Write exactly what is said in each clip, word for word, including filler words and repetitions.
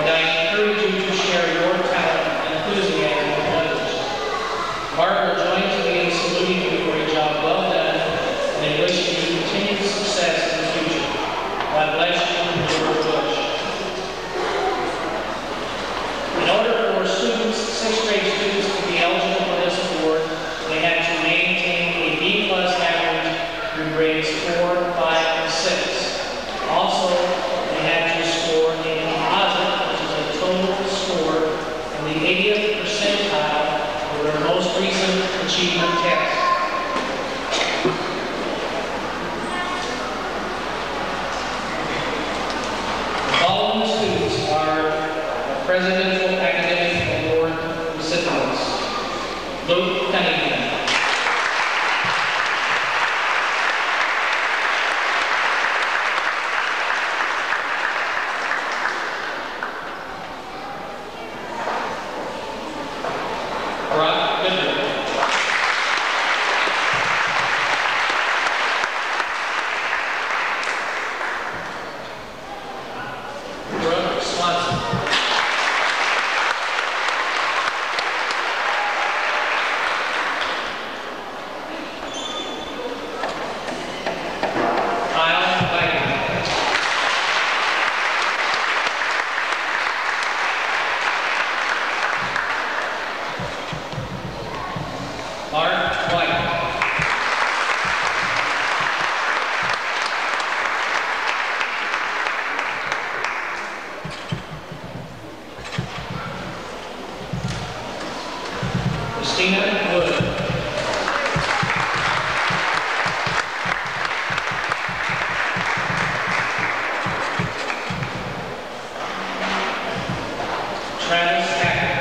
and I encourage you to share your talent and enthusiasm with others. Barbara joins me in saluting you for a job well done and in wishing you continued success in the future. God bless you, George Bush. In order for students, sixth grade students, to be eligible for this award, they have to maintain a B plus average through grades four, five, and six. Also, they have to score a composite, which is a total score in the eightieth percentile of their most recent achievement test. The following students are Presidential Academic Award recipients. Luke Cunningham. Brock Goodman. Brooke Swanson. Mark White. Christina Wood. Travis Hackett.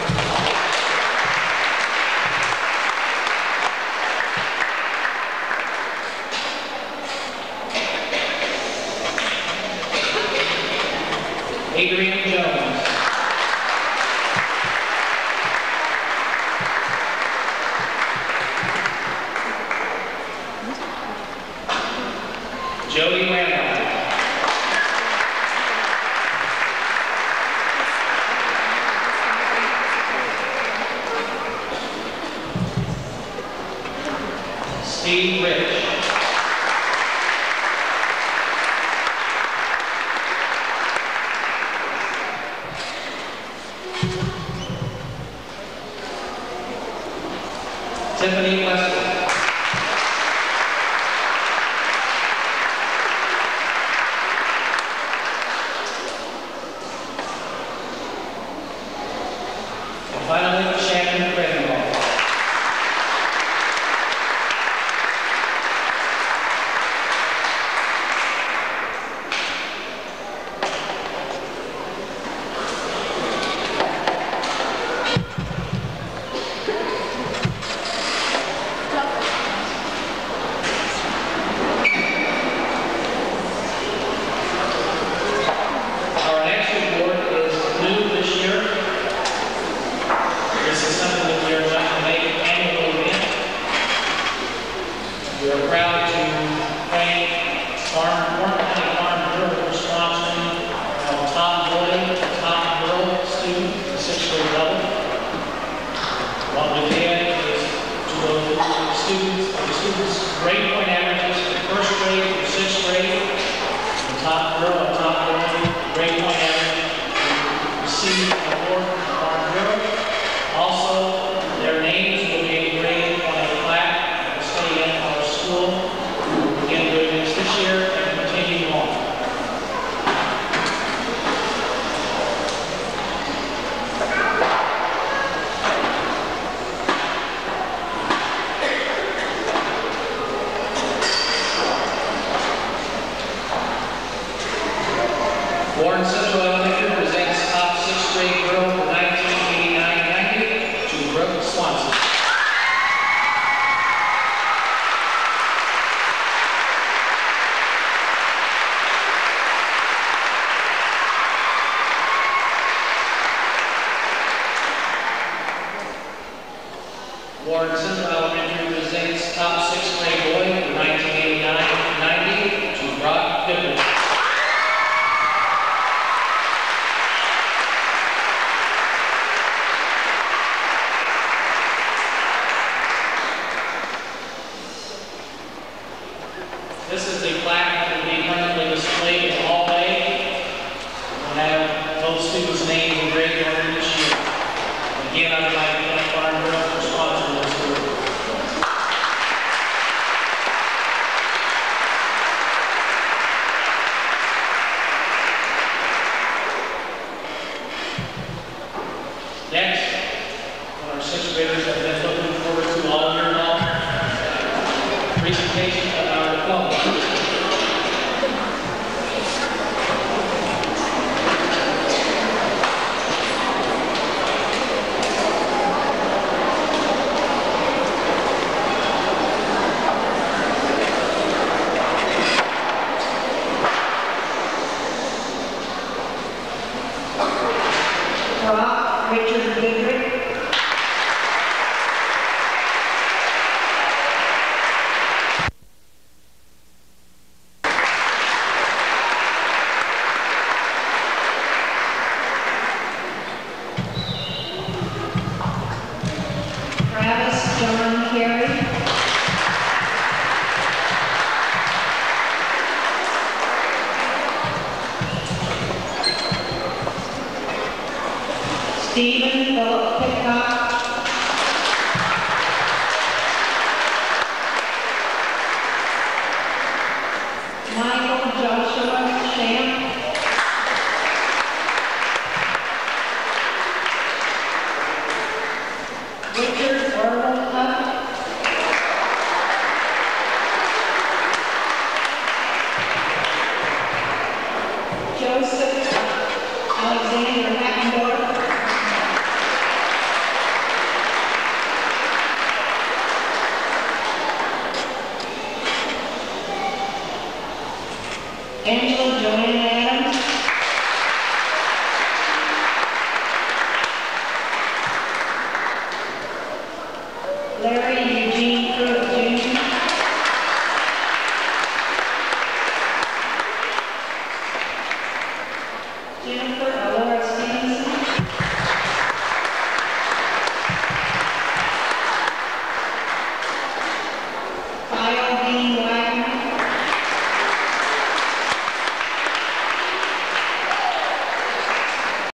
Adrian Jones. Jody Randolph. Steve Rich. Tiffany Wesley. And finally, Shannon Cravenball. We are proud to thank Farm, Warren County Farm Bureau for sponsoring our top boy, top girl student at the sixth grade level. What we did is to those students, the students' grade point averages from first grade to sixth grade, the top girl and top boy grade point average received an award from the Farm Bureau. Also, their names will be engraved on a plaque that will stay in our school. We'll begin doing this this year and continue on. Warren Central Elementary presents top sixth grade girl for nineteen eighty-nine ninety to Brooke Swanson. Warren Central Elementary presents top sixth grade boy for nineteen eighty-nine ninety to Brock Goodman. those students' names engraved on each year. Again, I would like to thank Farm Bureau for sponsoring this group. Next, our sixth graders have been looking forward to all year long. Presentation of our diploma. Rob Richard Goodrich. Travis John Carey. Stephen Philip Pitcock. Michael Joshua Shamp. Richard Orville Hutt. Joseph Alexander Hackendorf. Angela Joanne Adams. Larry